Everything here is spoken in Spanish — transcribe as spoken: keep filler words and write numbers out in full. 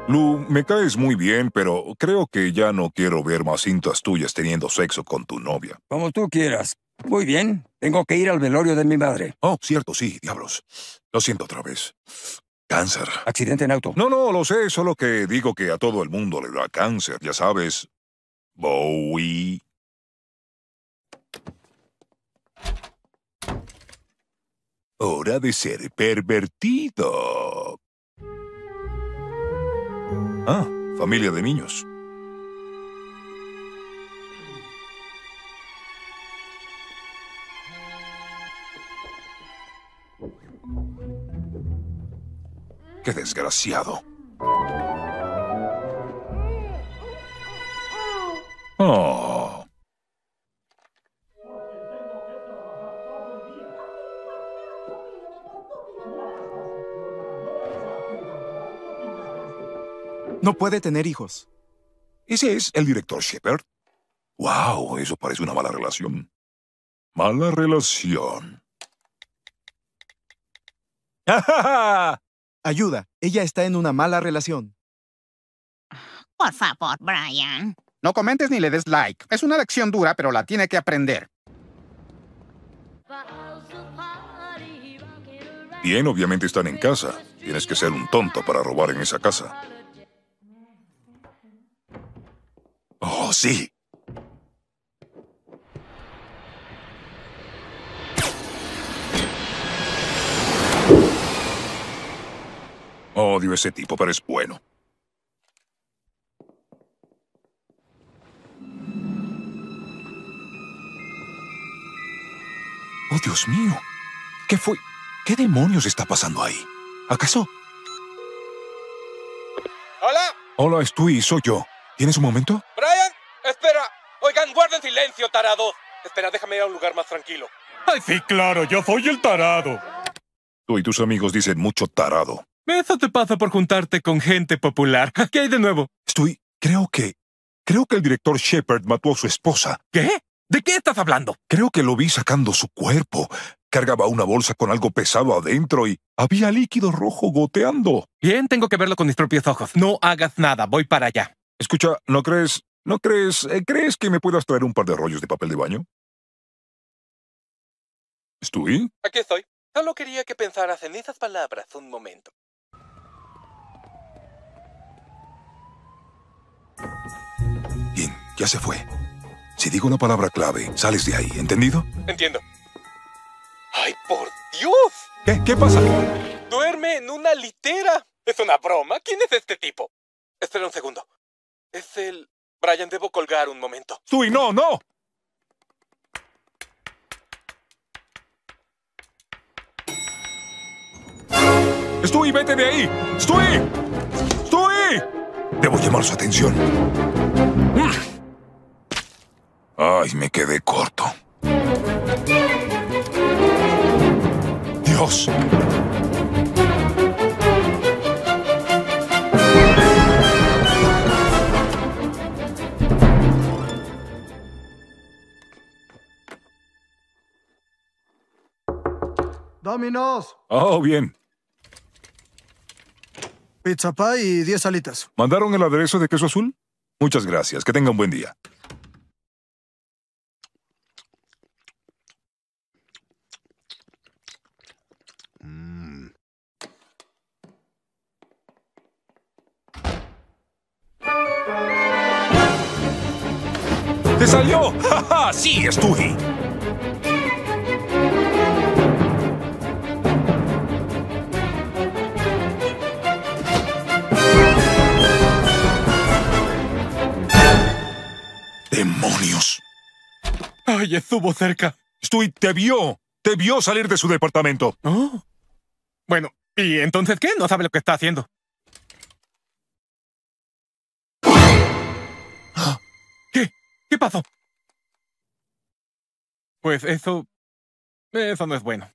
Lu, me caes muy bien, pero creo que ya no quiero ver más cintas tuyas teniendo sexo con tu novia. Como tú quieras. Muy bien. Tengo que ir al velorio de mi madre. Oh, cierto, sí, diablos. Lo siento otra vez. Cáncer. Accidente en auto. No, no, lo sé, solo que digo que a todo el mundo le da cáncer, ya sabes. Bowie. Hora de ser pervertido. Ah, familia de niños. ¡Qué desgraciado! Oh. No puede tener hijos. ¿Ese es el director Shepard? ¡Wow! Eso parece una mala relación. Mala relación. Ayuda. Ella está en una mala relación. Por favor, Brian. No comentes ni le des like. Es una lección dura, pero la tiene que aprender. Bien, obviamente están en casa. Tienes que ser un tonto para robar en esa casa. ¡Oh, sí! Odio ese tipo, pero es bueno. ¡Oh, Dios mío! ¿Qué fue? ¿Qué demonios está pasando ahí? ¿Acaso? ¡Hola! Hola, Stewie, soy yo. ¿Tienes un momento? ¡Brian! ¡Espera! Oigan, guarden silencio, tarado. Espera, déjame ir a un lugar más tranquilo. ¡Ay, sí, claro! ¡Yo soy el tarado! Tú y tus amigos dicen mucho tarado. Eso te pasa por juntarte con gente popular. ¿Qué hay de nuevo? Stewie, creo que... Creo que el director Shepard mató a su esposa. ¿Qué? ¿De qué estás hablando? Creo que lo vi sacando su cuerpo. Cargaba una bolsa con algo pesado adentro y había líquido rojo goteando. Bien, tengo que verlo con mis propios ojos. No hagas nada, voy para allá. Escucha, ¿no crees... ¿No crees... Eh, ¿Crees que me puedas traer un par de rollos de papel de baño? ¿Stewie? Aquí estoy. Solo quería que pensaras en esas palabras un momento. Bien, ya se fue. Si digo la palabra clave, sales de ahí, ¿entendido? Entiendo. ¡Ay, por Dios! ¿Qué? ¿Qué pasa? ¡Duerme en una litera! ¿Es una broma? ¿Quién es este tipo? Espera un segundo. Es el... Brian, debo colgar un momento. ¡Stewie, no, no! ¡Stewie, vete de ahí! ¡Stewie! ¡Stewie! Debo llamar su atención. Ay, me quedé corto. ¡Dios! Domino's. Oh, bien. Pizza pie y diez alitas. ¿Mandaron el aderezo de queso azul? Muchas gracias. Que tengan buen día. Mm. ¡Te salió! ¡Ja, ja! ¡Sí, Stewie! ¡Demonios! ¡Ay, estuvo cerca! Stewie te vio. Te vio salir de su departamento. Oh. Bueno, ¿y entonces qué? No sabe lo que está haciendo. ¿Qué? ¿Qué pasó? Pues eso... Eso no es bueno.